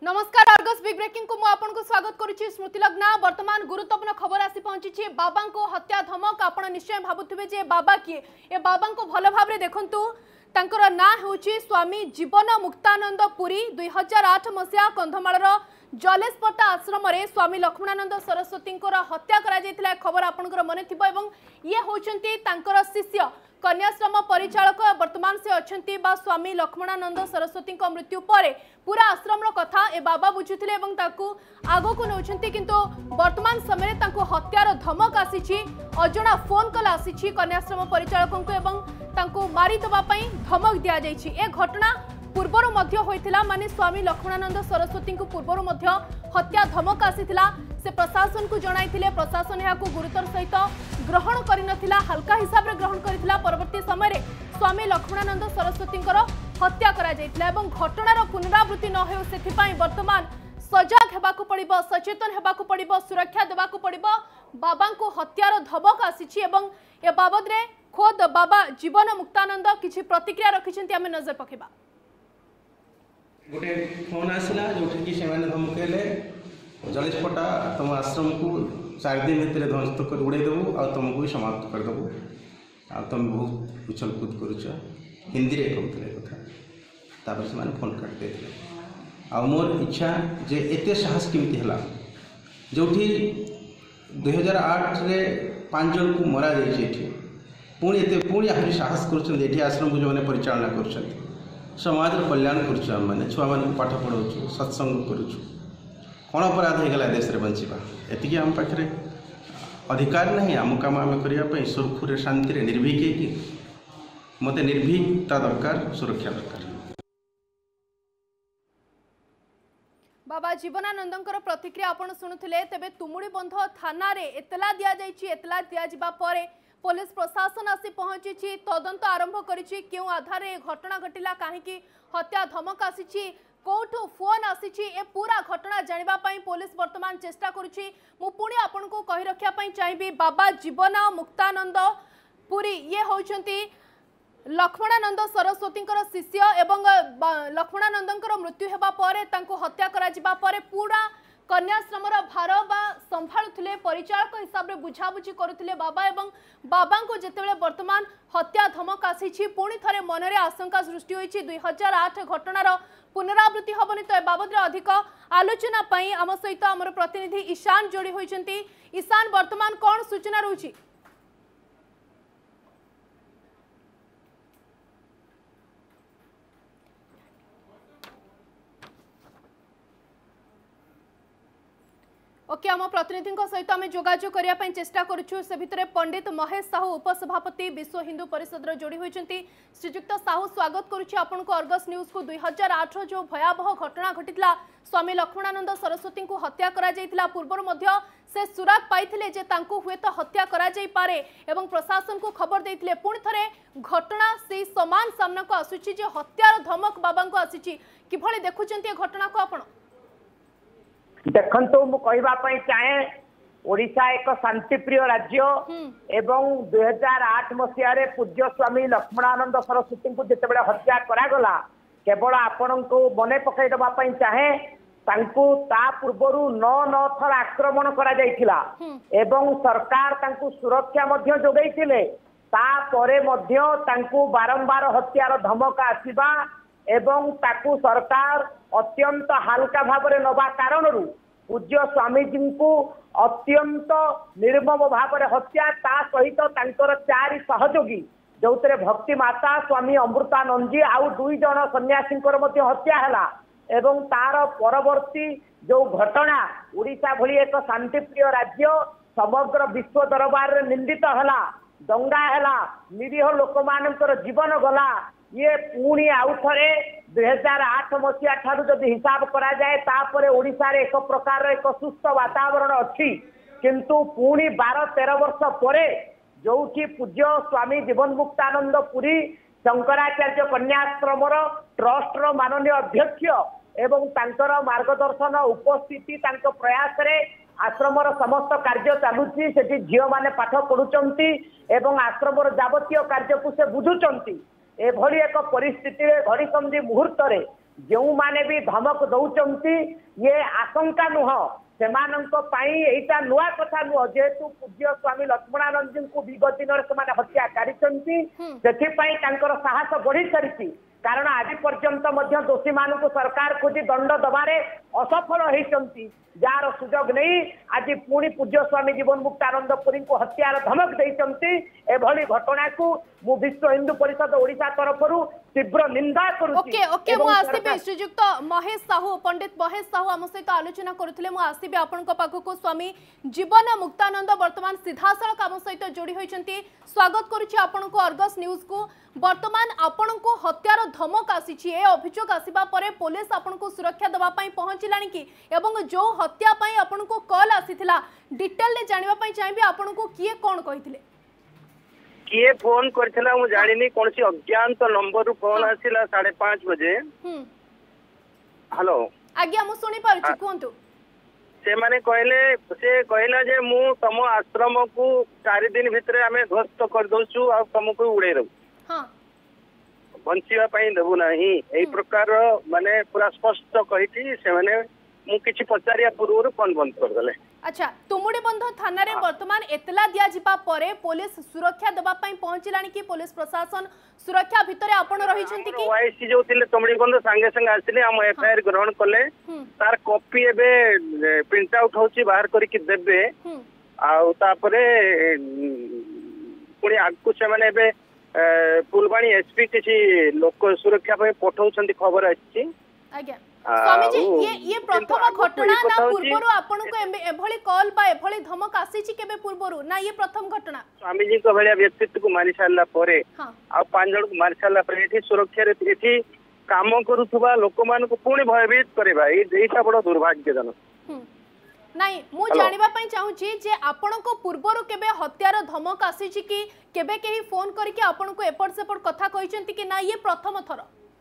नमस्कार Argus big breaking को आपको स्वागत करुच्ची स्मृति लग्ना वर्तमान गुरुत्वपूर्ण खबर आसी पहुंची बाबा को हत्या धमक आप निश्चय भावुवे जे बाबा किए ए बाबा को भल भाव देखु तांकर ना होची स्वामी जीवन मुक्तानंद पुरी 2008 मसीहा कंधमाल जलेशपट्टा आश्रम स्वामी लक्ष्मणानंद सरस्वती हत्या करा खबर आपंकर मन थी ये होचंती तांकर शिष्य कन्याश्रम परिचालक वर्तमान से अच्छी स्वामी लक्ष्मणानंद सरस्वती मृत्यु पर पूरा आश्रम कथा ए बाबा बुझुले आग को नौकरी किंतु वर्तमान समय हत्यार धमक आसी अजना फोन कल आसी कन्याश्रम परिचालक को मारिदेवाई धमक दि जाइए ए घटना पूर्वर माने स्वामी लक्ष्मणानंद सरस्वती को पूर्वर हत्या धमक आसीथिला से प्रशासन को जणाइथिले प्रशासन यहाँ गुरुतर सहित ग्रहण करनथिला हल्का हिसाब रे ग्रहण करथिला परवर्ती समय रे स्वामी लक्ष्मणानंद सरस्वती हत्या करा जाइथिला एवं घटनार पुनरावृत्ति न हो सेथिपाई वर्तमान सजग हेबाकु पड़िबो सचेतन हेबाकु पड़िबो सुरक्षा देबाकु पड़िबो बाबा को हत्यार धमक आसीछि एवं ए बाबद रे खोद बाबा जीवन मुक्तानंद किछि प्रतिक्रिया रखिछन्ती आमे नजर पकेबा। गोटे फोन आसला जो कि धमकेले जलेशपट्टा तुम आश्रम को 4 दिन भितर ध्वस्त कर उड़े देवु आ तुमको भी समाप्त करदेबू आ तुम बहुत उछल कूद कर हिंदी रे कहते कथा से फोन काट दे आ मोर इच्छा जे एते साहस केमती है जो 2008 रे 5 जन को मरा जाइए पुणी आहरी साहस कर आश्रम को जो मैंने परिचालना कर समाज कल्याण कर छुआ मान पाठ पढ़ाऊँ सत्संग करुँ कौन अपराध होगा देश में बंचा एति आम पाखे अधिकार नहीं आम कम आम करने सुरखुरे शांति निर्भीक मत निर्भीकता दरकार सुरक्षा दरकार। बाबा जीवनानंदंकर प्रतिक्रिया आपण शुणुले तेबे तुमुड़ीबंध थाना रे एतला दिया जाइछि एतला दिया जिबा परे पुलिस प्रशासन आसी पहुंची तदंत आरंभ करिछि क्यों आधार घटना घटिला कहीं हत्या धमक आसी कौटू फोन आसी ए पूरा घटना जानिबा पई पुलिस वर्तमान चेष्टा करुछि। मु पुणी आपन को कहि रखिया पई चाहिबी बाबा जीवन मुक्तानंद पुरी ये होचंती लक्ष्मणानंद सरस्वती शिष्य एवं लक्ष्मणानंद मृत्यु हेबा परे तांको हत्या करा जिबा परे पूरा कन्याश्रम भार बा संभाळुथिले परिचालक हिसाब रे बुझाबुझी करुथिले बाबा एवं बाबा को जेतेबेले वर्तमान हत्या धमक आसी पुणी थरे मनरे आशंका सृष्टि होईछि 2008 घटनार पुनरावृत्ति हबनी तो ए बाबद अधिक आलोचना पई आम सहित आमर प्रतिनिधि ईशान जोड़ी होइछंती। ईशान वर्तमान कौन सूचना रहउछि? ओके आम प्रतिनिधि सहित आम जोगाजोग करने चेष्टा करुँ से भितर पंडित महेश साहू उपसभापति विश्व हिंदू परिषद जोड़ी होती। श्रीजुक्त साहू स्वागत करुच्ची आपन को अर्गस न्यूज को 2008 जो भयावह घटना घटिला स्वामी लक्ष्मणानंद सरस्वती को हत्या करा जाइतिला पूर्वर मध्य से सुराग पाइथिले जे तांको हुए तो हत्या करा जाई पारे एवं प्रशासन को खबर देइथिले पुणी थरे घटना से समान सामना को आसुची जे हत्यार धमक बाबा को आसीची किभली देखुचंती घटना को आपण देखंतु मु कहबा चाहे ओडिशा एक शांतिप्रिय राज्य एवं 2008 मसीह पूज्य स्वामी लक्ष्मणानंद सरस्वती को जितेबाला हत्या करागला केवल आपण को मने पकई देवाई चाहे ता पूर्वर 9 थर आक्रमण करा जाइथिला एवं सरकार तांकु सुरक्षा मध्य जोगैथिले तापरे मध्य तांकु बारंबार हत्यार धमक आसीबा एवं ताकू सरकार अत्यंत हल्का भाव में नवा कारण पूज्य स्वामीजी को अत्यंत निर्मम भाव में हत्या ता सहित तांकर 4 सहयोगी जो भक्ति माता स्वामी अमृतानंद जी आउ 2 जन सन्यासी हत्या है एवं तार परवर्ती जो घटना उड़ीसा भली एक शांतिप्रिय राज्य समग्र विश्व दरबार रे निंदित है दंगा है निरीह लोक मानकर जीवन गला ये पुणी आउ थे 2008 मसीहा ठारू जदि हिसाब करा जाए तापरे ओडिशा रे एक प्रकार एक सुस्थ वातावरण अच्छी किंतु पुणी 12-13 वर्ष परे जो पूज्य स्वामी जीवन मुक्तानंद पुरी शंकराचार्य कन्याश्रम ट्रस्ट माननीय अध्यक्ष एवं तांकर मार्गदर्शन उपस्थिति तांको प्रयास रे आश्रम समस्त कार्य चलुची सेठी झील माने पाठ पढ़ुचंती एवं आश्रम जावतीय कार्य को से बुझुचंती एभली एक परिस्थिति घड़ी समझी मुहूर्त जो माने भी धमक दौचंती ये आशंका नुह सेटा नुआ कथा नुह जेहेतु पूज्य स्वामी लक्ष्मणानंद को विगत दिन से हत्या कर साहस बढ़ी सारी कारण आज पर्यंत दोषी मान सरकार खोजी दंड दबारे असफल होती जार सुजोग नहीं आज पुणी पूज्य स्वामी जीवन मुक्तानंद पुरी को हत्यार धमक देती एभली घटना को मु विश्व हिंदू परिषद ओडिशा तरफ तीव्र निंदा करुच्ची। ओके मु आसीबे श्रीजुक्त महेश साहू पंडित महेश साहू आम सहित आलोचना करुथिले मु आसीबे आपनक पाखको स्वामी जीवन मुक्तानंद वर्तमान सीधासळख आम सहित जोड़ी होइछंती स्वागत करूछि आपनको अर्गस न्यूज को। वर्तमान आपनको हत्यार धमक आसीछि ए अभियोग आसीबा परे पुलिस आपनको सुरक्षा दबा पई पहुंचिलानी कि एवं जो हत्या पई आपनको कॉल आसीथिला डिटेल ले जानिबा पई चाहिबे आपनको किए कोन कहिथिले किए फोन करथिला मु जानिनी कोनसी अज्ञात नंबर रु फोन आसीला 5:30 बजे। हेलो आज्ञा मु सुनि पारुछि कोंतु से माने कहला जे मु तम आश्रम को 4 दिन भितरे हमें ध्वस्त कर दोछु आ तुमको उड़े दउ हां बंचिवा पई देबु नाही एई प्रकार माने पूरा स्पष्ट कहिथि से माने मु किछि पचारिया पूर्व फोन बंद कर देले। अच्छा तुमुडी बंध थाना रे वर्तमान एतला दिया जिबा परे पुलिस सुरक्षा दबा पई पहुंचिलानी कि पुलिस प्रशासन सुरक्षा भितरे आपण रही छंती कि वाईसी जो थिले तुमुडी बंध संगे संगे आसिले हम एफआईआर ग्रहण कले तार कॉपी एबे प्रिंट आउट होची बाहर करी कि देबे आ तापरे पुणी आगु से माने एबे फुलबाणी एसपी किछि लोक सुरक्षा पे पठाउ छंती खबर आछि। आज्ञा स्वामी जी ये प्रथम घटना ना पूर्वरु आपन को एभली कॉल बा एभली धमक आसी छि केबे पूर्वरु ना ये प्रथम घटना स्वामी जी को भलिया व्यक्तित्व को मारि सारला परे आ 5 जन को मारि सारला परे एठी सुरक्षा रे एठी काम करूथबा लोक मान को पुणी भयभीत करबा एटा बड़ दुर्भाग्यजनक नहीं मु जानिबा पई चाहू छी जे आपन को पूर्वरु केबे हत्यार धमक आसी छि कि केबे केही फोन करके आपन को एपट सेपट कथा कहिसंती कि ना ये प्रथम थर।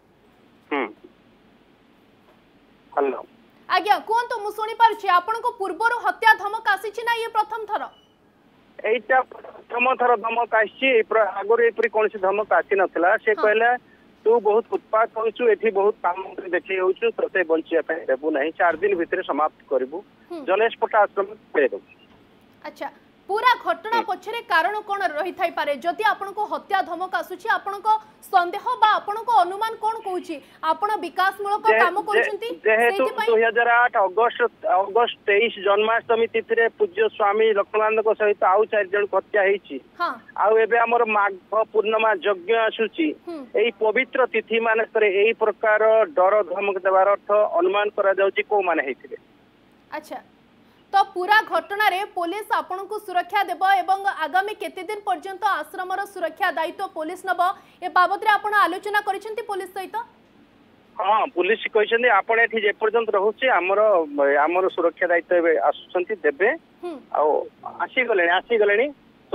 हेलो आज्ञा कोन तो मु सुनि पारछि आपन को पूर्वरु हत्या धमक आसी छि ना ये प्रथम थर एटा प्रथम थर धमक आसी आगरे एपरी कोनसी धमक आसी नथला से कहला तू बहुत उत्पात होछु एठी बहुत काम देखै होछु तते बंचिया पे देबु नहीं 4 दिन भितरे समाप्त करबु जलेशपट आश्रम पे दो। अच्छा पूरा घटना पछरे कारण कोन रही थाई पारे जदि आपन को हत्या धमक आसुछि आपन को संदेह बा आपन को अनुमान कोन कहूछि आपन विकास मूलक काम करूछंती जेहेतु 2008 अगस्त 23 जन्माष्टमी तिथि पूज्य स्वामी लक्ष्मणानंद को सहित आउ 4 जन हत्या हेछि आउ एबे हमर माघ पूर्णिमा यज्ञ आसुछि एई पवित्र तिथि माने करे एई प्रकार डर धमक देबार अर्थ अनुमान करा जाउछि को माने हेथिले। अच्छा तो पूरा घटना रे पुलिस आपन को सुरक्षा देब एवं आगामी केते दिन पर्यंत आश्रमर सुरक्षा दायित्व पुलिस नब ए बाबत रे आपन आलोचना करिसेंती पुलिस सहित। हां पुलिस कहिसेंती आपन एठी जे पर्यंत रहउछि हमर सुरक्षा दायित्व बे आसुछंती देबे आ आसी गलेनी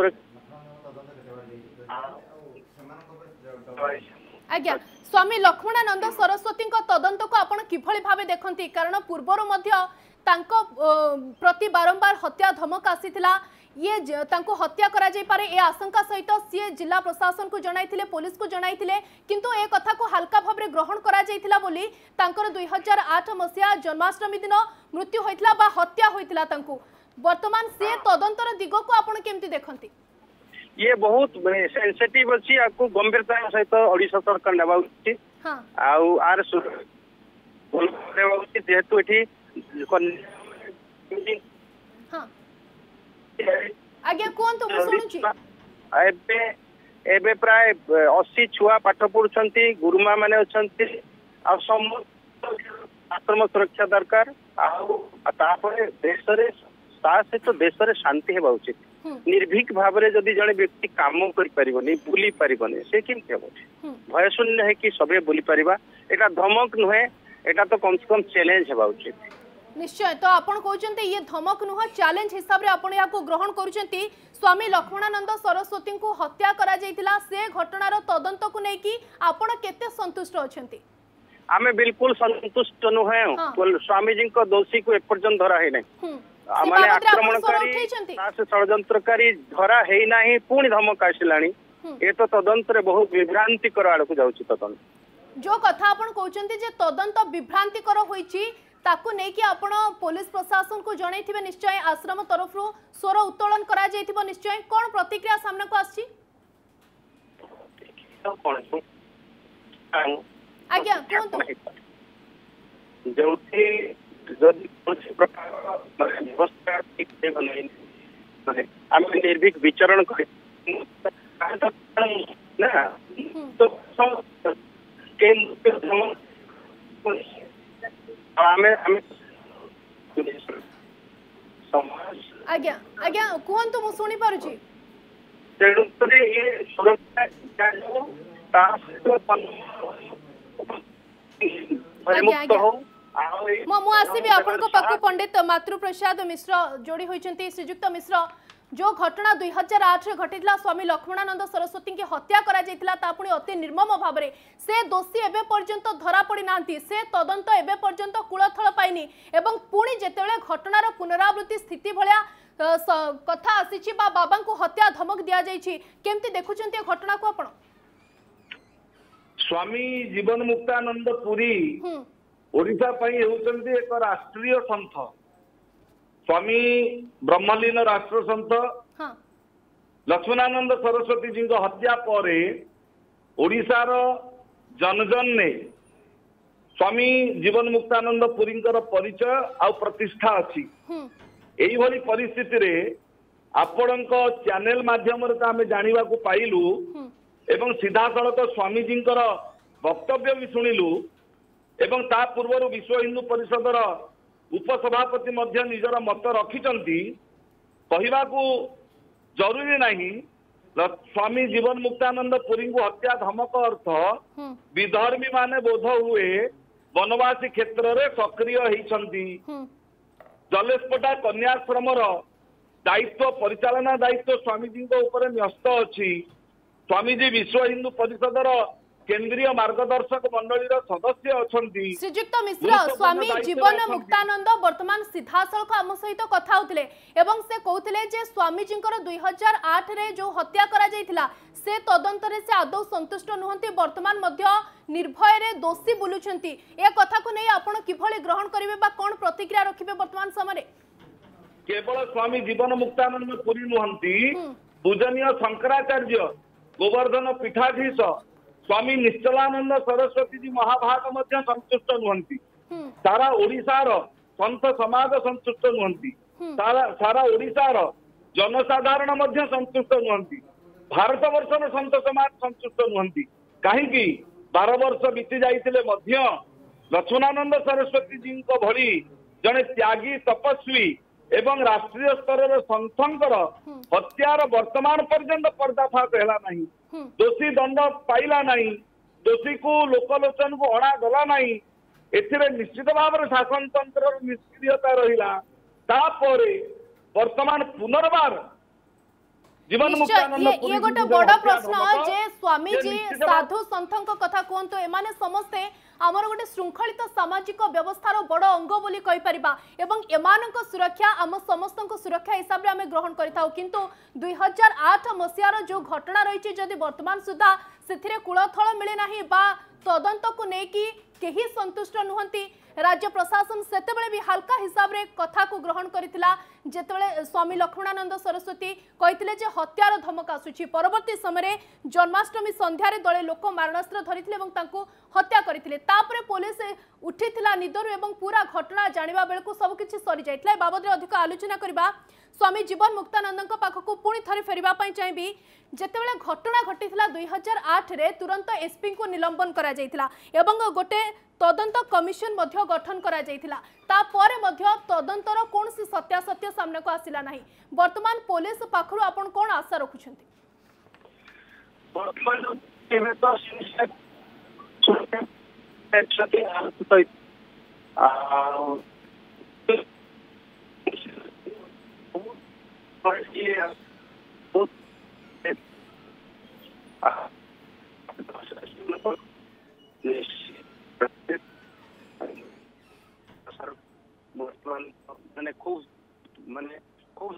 आज्ञा स्वामी लक्ष्मणानंद सरस्वती तदंत को आपन किभली भाबे देखंती कारण पूर्वरु मध्य तांको प्रति बारंबार हत्या धमक आसीथिला ये तांको हत्या करा जाई पारे ए आशंका सहित सी जिला प्रशासन को जणाइथिले पुलिस को जणाइथिले किंतु ए कथा को हल्का भाबरे ग्रहण करा जाइथिला बोली तांकर 2008 मसिया जन्माष्टमी दिन मृत्यु होइथिला बा हत्या होइथिला तांको वर्तमान से तदंतर दिग को आपण केमति देखंती ये बहुत सेंसिटिव अछि आकु गंभीरता सहित ओडिसा सरकार नेबा उचित हां आउ आर नेबा उचित जेहेतु एठी हां आज्ञा कोन तो सुनुची एबे प्राय 80 छुआ पाठ पढुछंती गुरुमा माने अछंती आ आश्रम सुरक्षा दरकार तापर देश रे साथ तो देश रे शांति हेबा उचित निर्भीक भावरे जदि जने व्यक्ति काम करि परिबनी बुली परिबनी से केमति हेबो भय शून्य है कि सबे बुली परिबा एटा धमक नहे एटा तो कम से कम चैलेंज हेबा उचित निश्चय तो आपण कहउचंते ये धमक नुह चैलेंज हिसाब रे आपण या को ग्रहण करूचंती स्वामी लक्ष्मणानंद सरस्वती को हत्या करा जाइतिला से घटनार तदंत को नै कि आपण केते संतुष्ट अछंती आमे बिल्कुल संतुष्ट नुहे स्वामी जी को दोषी को एपर्यंत धरा है नै माने आक्रमणकारी से षडयंत्रकारी धरा है नाही पुणी धमक आसिलानी ए तो तदंत रे बहुत विभ्रांति कर आड़ को जाउची तदंत जो कथा आपण कहउचंती जे तदंत विभ्रांतिकर होईची ताकू नै कि आपण पुलिस प्रशासन को जणैथिबे निश्चय आश्रम तरफ रु स्वर उत्तोलन करा जायथिबो निश्चय कोन प्रतिक्रिया सामने को आछि आज्ञा कोन जो जदि कोन प्रकार व्यवस्था ठीक से बनाई आम निर्भीक विचरण करे ना तो आज्ञा आज्ञा कहतु मु शुणी पारुची तेणु ये सुरक्षा मु आसीबी आपनको पाखु पंडित मातृप्रसाद मिश्र जोड़ी होइचंती श्रीजुक्त मिश्र जो घटना 2008 रे घटितला स्वामी लक्ष्मणानंद सरस्वती की हत्या करा जायतिला ता पुणी अति निर्मम भाबरे से दोषी एबे पर्यंत धरा पड़ी नांती से तदंत एबे पर्यंत कुलथल पाइनी एवं पुणी जेतेबेले घटनार पुनरावृत्ति स्थिति भलिया कथा आसीची बा बाबा को हत्या धमक दिया जायछि केमति देखुचंती घटना को आपण स्वामी जीवन मुक्तानंद पुरी ओडिशा पई हेउचंती एक राष्ट्रीय संत स्वामी ब्रह्मलीन राष्ट्र संत लक्ष्मणानंद सरस्वती जी हत्या पर ओडिशार जनजन ने स्वामी जीवन मुक्तानंद पुरी परिचय आ प्रतिष्ठा अच्छी यही भली परिस्थिति रे आपण चैनल माध्यम आम जाना पाइलु एवं सीधा सड़क स्वामी जी वक्तव्य भी शुणिलु एवं ता पूर्व विश्व हिंदू परिषदर उपसभापति मध्य निजर मत रखिचंती कहवा जरूरी नहीं स्वामी जीवन मुक्तानंद पुरी को हत्या धमक अर्थ विधर्मी माने बोध हुए वनवासी क्षेत्र रे सक्रिय होइछंती जलेशपटा कन्याश्रम दायित्व परिचालना दायित्व स्वामी जी ऊपर न्यस्त अच्छी स्वामी जी विश्व हिंदू परिषदर केंद्रीय मार्गदर्शक मंडलीर सदस्य अछंती श्रीजुक्त मिश्र स्वामी जीवन मुक्तानंद वर्तमान सीधा सड़क आम सहित कथा होतिले एवं से कहते जे स्वामी जी 2008 रे जो हत्या करा जायतिला से तदंत रे से आदौ संतुष्ट नुहंती वर्तमान मध्य निर्भय रे दोषी बुलुछंती ए कथा को नै आपण किभली ग्रहण करिवे बा कोन प्रतिक्रिया रखिबे वर्तमान समय रे केवल स्वामी जीवन मुक्तानंद पुरी नुहंती पूजनीय शंकराचार्य गोवर्धन पीठाधीश स्वामी निश्चलानंद सरस्वती जी महाभाग मध्य संतुष्ट नुहंती सारा ओडिशार संत समाज संतुष्ट नुहंती सारा ओडिशार जनसाधारण मध्य संतुष्ट नुहंती भारत वर्षर संत समाज संतुष्ट नुहंती कहीं 12 वर्ष बीती जाइतिले मध्य लक्ष्मणानंद सरस्वती जी भली जड़े त्यागी तपस्वी एवं राष्ट्रीय स्तर संतर हत्यार वर्तमान पर्यंत पर्दाफाश है नहीं दोषी दंड पाइला नहीं दोषी को लोकलोचन को अणा गला नहीं एथिरे निश्चित भाव शासन तंत्र निष्क्रियता रहिला तापरे वर्तमान पुनर्बार जीवन मुक्तानंद ये गोटे बड़ प्रश्न जे स्वामी जी साधु संतक कथा कहतु एमाने समस्ते आमर गोटे श्रृंखलित सामाजिक व्यवस्थार बड़ अंग बोली कहि परिबा एवं एमानक सुरक्षा आम समस्तक सुरक्षा हिसाब रे आमे ग्रहण करिताउ किंतु 2008 मसियार जो घटना रही जदि वर्तमान सुधा सेथिरे कुलथल मिले नाही बा तदंत को नेकी केही संतुष्ट नुहंती राज्य प्रशासन सेतेबेले भी हल्का हिसाब रे कथा को ग्रहण करितिला जेतेबेले स्वामी लक्ष्मणानंद सरस्वती कहितिले जे हत्यार धमक आसुची परवर्ती समय जन्माष्टमी संध्यारे दले लोक मारणास्त्र धरिथिले एवं तांको हत्या करिथिले तापरे पुलिस उठिथिला निदरु एवं पूरा घटना जानिबा बेलको सब किछि सरी जाइतला बाबद रे अधिक आलोचना करबा स्वामी जीवन मुक्तानंद पाखक पुणी थरे फेरिबा पई चाहिबी जेतेबेले घटना घटिथिला 2008 रे तुरंत एसपी को निलंबन करा जाइथिला एवं गोटे तदंत कमिशन मध्य गठन करा जाइथिला तापर मध्य तदंतर कोनसी सत्यासत्य सामने को आसिला नाही वर्तमान पुलिस पाखरु आपण कोन आशा रखुछंती वर्तमान एमे तो छति आलत माने खूब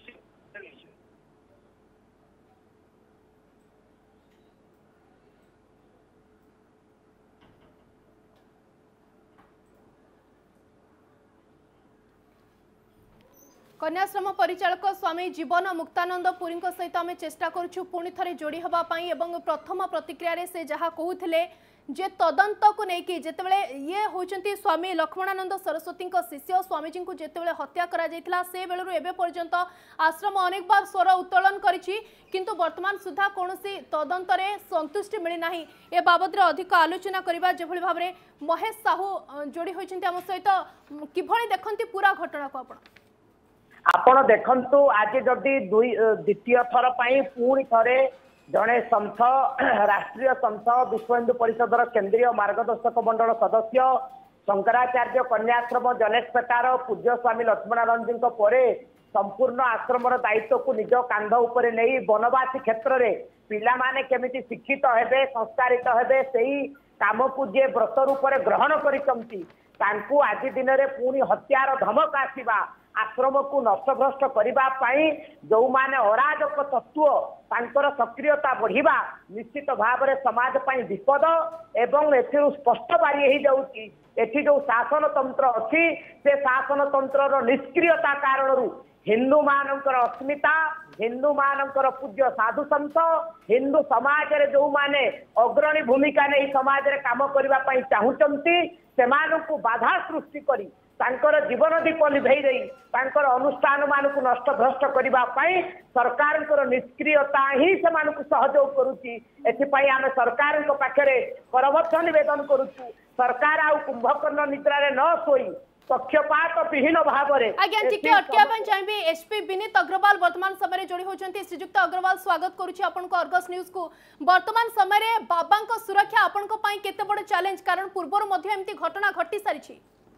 कन्याश्रम परिचालक स्वामी जीवन मुक्तानंद पुरी सहित आम चेष्टा करुछु पुणी थे जोड़ी हवाई एवं प्रथम प्रतिक्रिया से जहाँ कहते जे तदंत को लेकिन जितेबाला ये होती स्वामी लक्ष्मणानंद सरस्वती शिष्य स्वामीजी को जितेबाला हत्या करा से बेलू एवं पर्यंत आश्रम अनेक बार स्वर उत्तोलन करिछि किंतु वर्तमान सुधा कौन तदंत संतुष्टि मिलना ए बाबद अधिक आलोचना करवा जो भाव में महेश साहू जोड़ी होती आम सहित किभली देखती पूरा घटना को आपण देखंतु आज जदि द्वितीय थर पुणी थरे जड़े संथ राष्ट्रीय संथ विश्व हिंदू परिषदर केंद्रीय मार्गदर्शक मंडल सदस्य शंकराचार्य कन्याश्रम जलेशपेटार पूज्य स्वामी लक्ष्मणानंद जी परे संपूर्ण आश्रमर दायित्व को निज कांध उपरे नहीं वनवासी क्षेत्र में पिला माने केमिति शिक्षित हेबे संस्कारित हेबे सेही काम को जे व्रत रूप में ग्रहण करिसंती तांकु आज दिन में पुणी हत्यार धमक आसीबा आश्रम को नष्टभ्रष्ट करने जो माने अराजक तत्व तांकर सक्रियता बढ़िबा निश्चित भाव में समाज पाई विपद एवं एथिरु स्पष्ट बारी जाउची एथि जो शासन तंत्र अच्छी से शासन तंत्र निष्क्रियता कारण हिंदू मानकर अस्मिता हिंदू मानकर पूज्य साधु संत हिंदू समाज रे जो माने अग्रणी भूमिका नहीं समाज रे काम करबा पई चाहुचंती सेमानकु बाधा सृष्टि करी तांकर जीवन दीप लिभेई रही तांकर अनुष्ठान मानक नष्ट भ्रष्ट करने सरकार निष्क्रियता ही से सहयोग करुच्ची एथिपाई आम सरकार पाखे करबद्ध निवेदन करुचु सरकार आउ कुंभकर्ण निद्रा न सोई पक्षपात विहीन भाव में चाहिए एसपी विनीत अग्रवाल वर्तमान समय जोड़ी होती श्रीजुक्त अग्रवाल स्वागत करुच्ची आपनको अर्गस न्यूज को वर्तमान समय बाबा सुरक्षा आपनको पाई केते बड़ चैलेंज कारण पूर्वर एमती घटना घटी सारी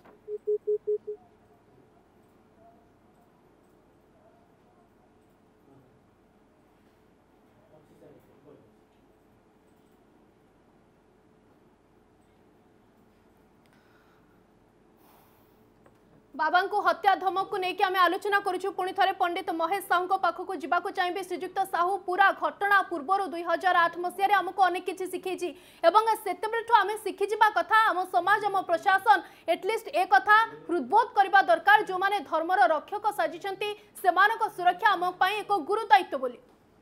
बाबा को हत्या धमक को लेकिन आम आलोचना करुछु पुणी थे पंडित महेश साहू पाखक जावाक चाहिए श्रीजुक्त साहू पूरा घटना पूर्वर 2008 मसीह आमको अनेक किसी शिखी से आम शिखिजा कथा आम समाज आम प्रशासन एटलिस्ट ए कथा हृदबोध करने दरकार जो मैंने धर्मर रक्षक साजिशंती सेमानक सुरक्षा आम एक गुरु दायित्व बोली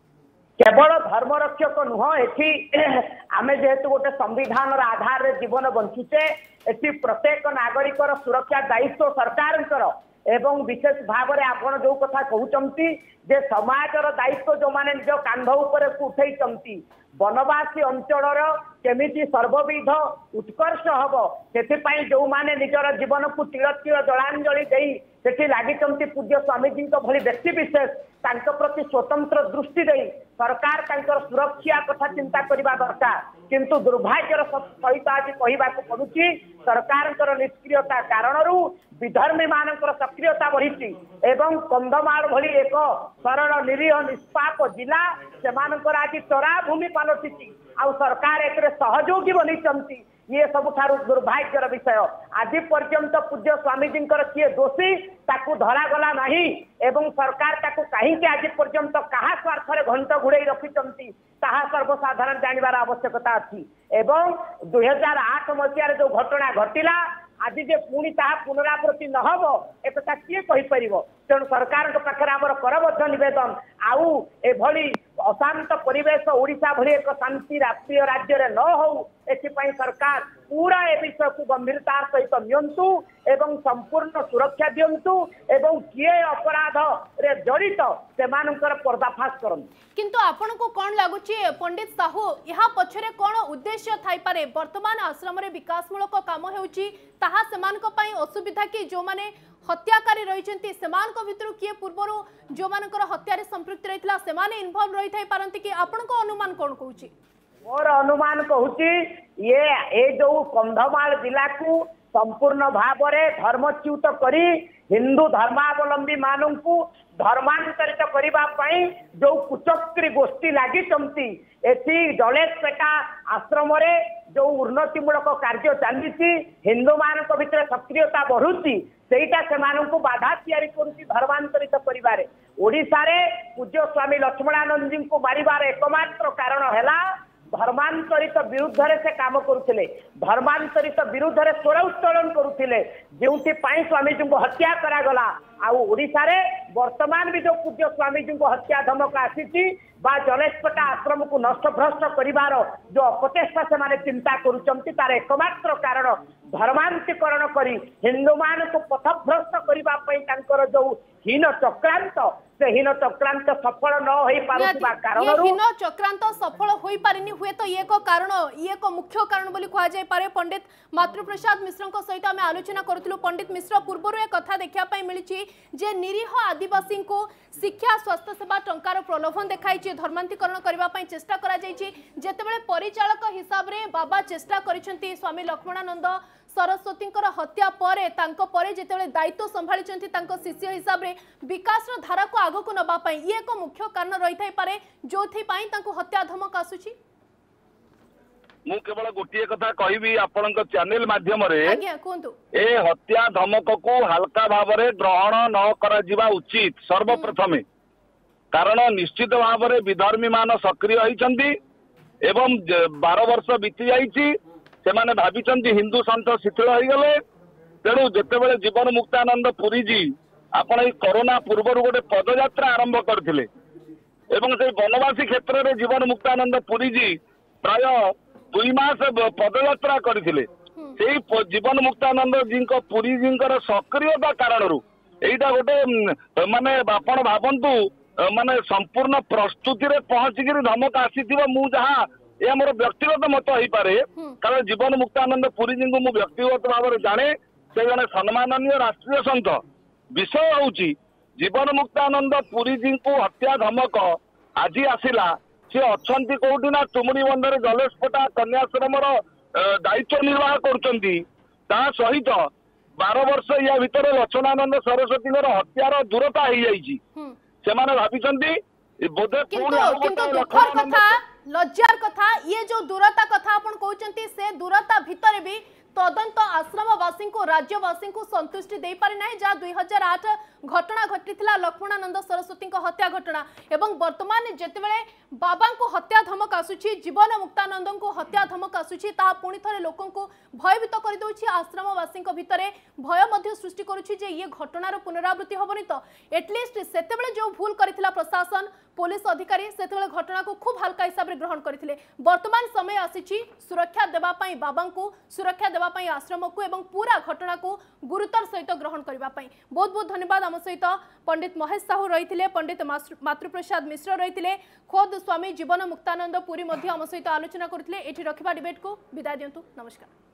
केवल धर्म रक्षक नुह एठी आमे जेहेतु गोटे संविधान आधार रे जीवन बंचुचे एठी प्रत्येक नागरिकर सुरक्षा दायित्व सरकार एवं विशेष भाव में आपण जो कथा कहउचंती जे समाजर दायित्व जो माने निज कांध ऊपर उठैचंती वनवासी अंचल केमिति सर्वविध उत्कर्ष हब से जो माने निजर जीवन को तिल तिल जलांजलि देई सेठी लागिचंती पूज्य स्वामीजी भली व्यक्ति विशेष तांको प्रति स्वतंत्र दृष्टि दे सरकार तांकर सुरक्षा कथा चिंता करबा दरकार किंतु दुर्भाग्यर सहित आज कहवाक पड़ुची सरकार निष्क्रियता कारण विधर्मी मानकर सक्रियता बढ़ी एवं कंधमाल भली एक सरल निरीह निष्पाप जिला से आज चरा भूमि पलटि आ सरकार एक सहयोगी बनी ये सबुठारु दुर्भाग्यर विषय आज पर्यंत पूज्य स्वामीजी किए दोषी ताकू धरा गला नहीं एवं सरकार ताकू कहीं आज पर्यंत कहा स्वार्थ घंट घुड़े रखिंट ताहा सर्वसाधारण जानवर आवश्यकता अच्छी एवं 2008 मसीह जो घटना घटिला आज जे पुणी ताहा पुनरावृत्ति न हब एक किए कहीपर तेणु सरकार पाखे आम करबद्ध निवेदन आउ एभली अशांत परिवेश ओडिशा भली एक शांति राष्ट्रीय राज्य रे न हो एथिपाई सरकार पूरा ए विषय को गंभीरतार सहित नियंतु एवं संपूर्ण सुरक्षा दियंतु एवं किए अपराध रे जड़ित सेमानकर पर्दाफाश करन किंतु आपन को कोन लागुची पंडित साहू यहाँ पछरे कोन उद्देश्य थाई पारे वर्तमान आश्रम रे विकासमूलक काम हेउची ताहा सेमानक पई असुविधा कि जो माने हत्याकारी रही भितर किए पूर्वर जो मानकर हत्या संपृक्त रही सेमाने इन्वॉल्व रही थाई पारंती कि आपन को अनुमान कोन कहूची मोर अनुमान कहूची ये जो कंधमाल जिला को संपूर्ण भाव में धर्मच्युत करी हिंदू धर्मावलंबी मानू धर्मांतरित करने जो कुचक्री गोष्ठी लगी एथि जलेशपेटा आश्रम जो उन्नतिमूलक कार्य चली हिंदू मान भीतर सक्रियता बढ़ुची सेटा से बाधा या धर्मांतरित करिबारे ओडिशा रे पूज्य स्वामी लक्ष्मणानंद जी को मारिबार एकमात्र कारण है धर्मांतरित विरुद्ध से काम करुले धर्मांतरित विरुद्ध स्वर उत्तोलन करुले जो स्वामी जी को हत्या करागला आशा वर्तमान भी जो पूज्य स्वामी जी को हत्या धमक आसी जलेशपटा आश्रम को नष्ट भ्रष्ट कर जो अपचेष्टा से माने चिंता करुचंती तार एकमात्र कारण धर्मांतरीकरण करी हिंदू मान को पथभ्रष्ट करने जो हीन चक्रांत से हीन चक्रांत सफल न हो पारुवा कारण हीन चक्रांत सफल हो पारिनी हुए तो ये को कारण ये को मुख्य कारण बोली कहा जाय पारे। पंडित मातृप्रसाद मिश्र सहित आम आलोचना करूँ। पंडित मिश्र पूर्व एक कथा देखा मिली जे निरीह आदिवासी को शिक्षा स्वास्थ्य सेवा टंकार प्रलोभन देखाई धर्मांतरीकरण करने चेष्टा करते परिचालक हिसाब से बाबा चेष्टा करिसेंती स्वामी लक्ष्मणानंद सरस्वती हत्या पर जिते दायित्व संभाली शिष्य हिसाब से विकास धारा को आग को नवाई ये एक मुख्य कारण रही पारे जो हत्या धमक आसुची। मु केवल गोटे कथा कहबी आपण चैनल माध्यम ए हत्या धमक को हल्का भाव में ग्रहण न करा उचित सर्वप्रथमे कारण निश्चित भाव में विधर्मी मान सक्रिय होती एवं 12 वर्ष बीती जाइए से माने भाविचंती हिंदू संत शिथिल हो गले तेणु जितेबाला जीवन मुक्तानंद पुरी जी आपण कोरोना पूर्व गोटे पदयात्रा आरंभ करथिले एवं से वनवासी क्षेत्र में जीवन मुक्तानंद पुरी जी प्राय 2 मास पदयात्रा करथिले से जीवन मुक्तानंद जी पुरी जी सक्रियता कारण एटा गोटे माने आपण भावंतु माने संपूर्ण प्रस्तुति रे पहुंचिक धमक आसी मु जहाँ यह मोर व्यक्तिगत मत हो पारे कारण जीवन मुक्तानंद पुरी जी को मु व्यक्तिगत भाव में जाने से जने सम्माननीय राष्ट्रीय संत विषय हूँ जीवन मुक्तानंद पुरी जी को हत्या धमक आज आसला सी अच्छा कौटी ना तुमड़ी बंधर जलेशपटा कन्याश्रम दायित्व निर्वाह कर सहित 12 वर्ष या भितर लक्ष्मणानंद सरस्वती हत्यार दूरता हो जाइए से भावी बोधे दुखर कथा लज्जार कथा ये जो दूरता कथा आपण कहउचंती से दूरता भितर भी तदंत आश्रमवासी को राज्यवासी को संतुष्टि दे पारि ना जहाँ 2008 घटना घटी लक्ष्मणानंद सरस्वती हत्या घटना एवं वर्तमान जितेबाला बाबा को हत्या धमक आसुची जीवन मुक्तानंद को हत्या धमक आसुची पुणी थे लोक भयभीत करदे आश्रमवासी भितर भय सृष्टि करुच्ची जे ये घटनार पुनरावृत्ति हेनी तो एटलिस्ट से जो भूल करथिला प्रशासन पुलिस अधिकारी से घटना को खूब हल्का हिसाब से ग्रहण करथिले। वर्तमान समय आसीची सुरक्षा देवाई बाबा को सुरक्षा देवाई आश्रम को एवं पूरा घटना को गुरुतर सहित ग्रहण करने बहुत बहुत धन्यवाद। आम सहित पंडित महेश साहू रही पंडित मातृप्रसाद मिश्र रही खोद स्वामी जीवन मुक्तानंद पुरी आम सहित आलोचना करते। रखा डिबेट को विदाय दिंतु। नमस्कार।